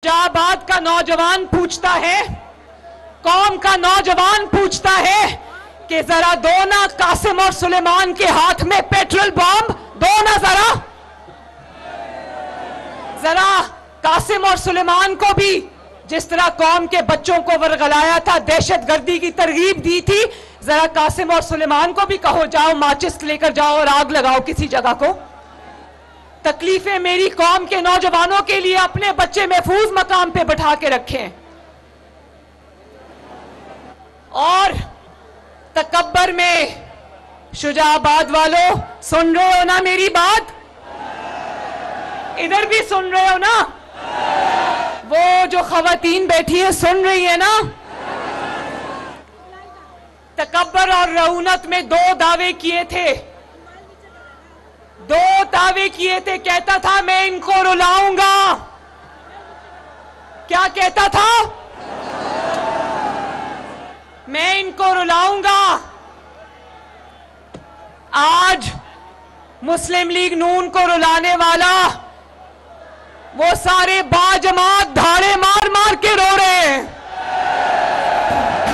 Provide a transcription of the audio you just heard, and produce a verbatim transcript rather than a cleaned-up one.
शाहबाद का नौजवान पूछता है, कौम का नौजवान पूछता है कि जरा दो ना कासिम और सुलेमान के हाथ में पेट्रोल बॉम्ब, दो ना जरा जरा कासिम और सुलेमान को भी जिस तरह कौम के बच्चों को वरगलाया था, दहशतगर्दी की तरगीब दी थी, जरा कासिम और सुलेमान को भी कहो जाओ माचिस लेकर जाओ और आग लगाओ किसी जगह को। तकलीफें मेरी कौम के नौजवानों के लिए अपने बच्चे महफूज मकाम पे बैठा के रखें। और तकब्बर में शुजाबाद वालों, सुन रहे हो ना मेरी बात? इधर भी सुन रहे हो ना? वो जो खवातीन बैठी है सुन रही है ना? तकब्बर और रऊनत में दो दावे किए थे, दो दावे किए थे। कहता था मैं इनको रुलाऊंगा। क्या कहता था? मैं इनको रुलाऊंगा। आज मुस्लिम लीग नून को रुलाने वाला वो सारे बाजमात धाड़े